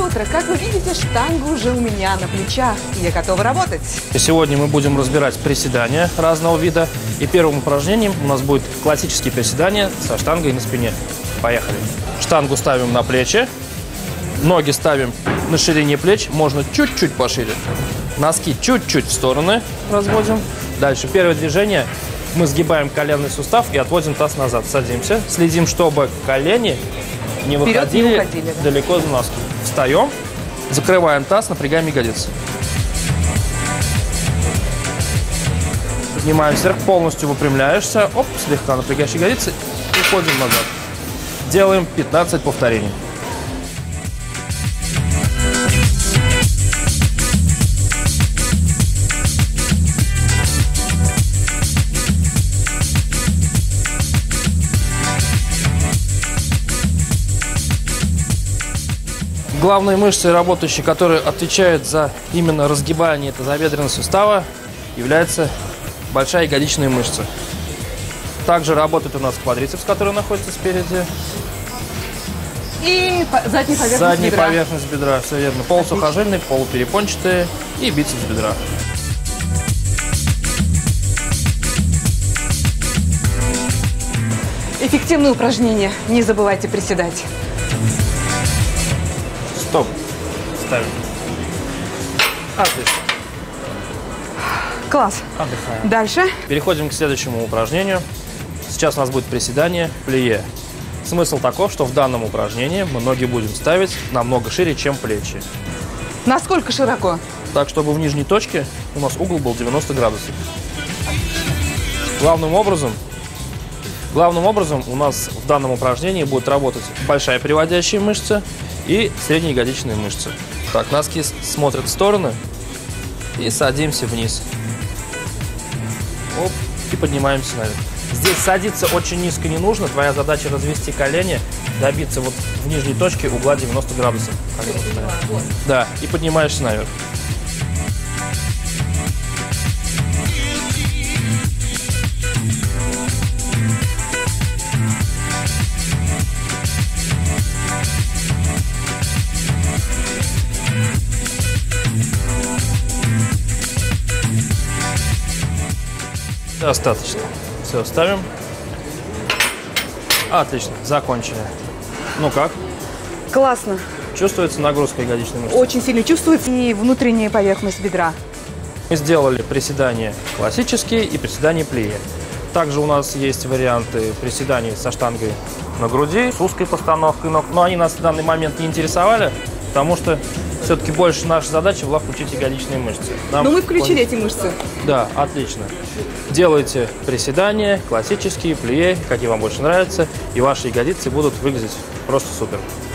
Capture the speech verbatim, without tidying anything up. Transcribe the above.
утро! Как вы видите, штанга уже у меня на плечах, и я готова работать. Сегодня мы будем разбирать приседания разного вида. И первым упражнением у нас будет классические приседания со штангой на спине. Поехали. Штангу ставим на плечи, ноги ставим на ширине плеч, можно чуть-чуть пошире. Носки чуть-чуть в стороны разводим. Дальше первое движение. Мы сгибаем коленный сустав и отводим таз назад. Садимся. Следим, чтобы колени не выходили, не уходили да. далеко за носки. Встаем, закрываем таз, напрягаем ягодицы. Поднимаемся вверх, полностью выпрямляешься. Оп, слегка напрягаешь ягодицы и уходим назад. Делаем пятнадцать повторений. Главные мышцы, работающие, которые отвечают за именно разгибание тазобедренного сустава, является большая ягодичная мышца. Также работает у нас квадрицепс, который находится спереди. И задняя поверхность Задняя бедра. поверхность бедра, все верно. Полусухожильный, полуперепончатые и бицепс бедра. Эффективное упражнение. Не забывайте приседать. Стоп. Ставим. Отлично. Класс. Отдыхаем. Дальше. Переходим к следующему упражнению. Сейчас у нас будет приседание плие. Смысл таков, что в данном упражнении мы ноги будем ставить намного шире, чем плечи. Насколько широко? Так, чтобы в нижней точке у нас угол был девяносто градусов. Главным образом, главным образом у нас в данном упражнении будет работать большая приводящая мышца и среднеягодичные мышцы. Так, носки смотрят в стороны и садимся вниз. Оп, и поднимаемся наверх. Здесь садиться очень низко не нужно. Твоя задача развести колени, добиться вот в нижней точке угла девяносто градусов. Да, и поднимаешься наверх. Достаточно. Все, ставим. Отлично, закончили. Ну как? Классно. Чувствуется нагрузка ягодичной мышцы? Очень сильно чувствуется и внутренняя поверхность бедра. Мы сделали приседания классические и приседания плие. Также у нас есть варианты приседаний со штангой на груди, с узкой постановкой ног. Но они нас в данный момент не интересовали, потому что все-таки больше наша задача была включить ягодичные мышцы. Нам Но мы включили эти мышцы. Да, отлично. Делайте приседания, классические, плие, какие вам больше нравятся, и ваши ягодицы будут выглядеть просто супер.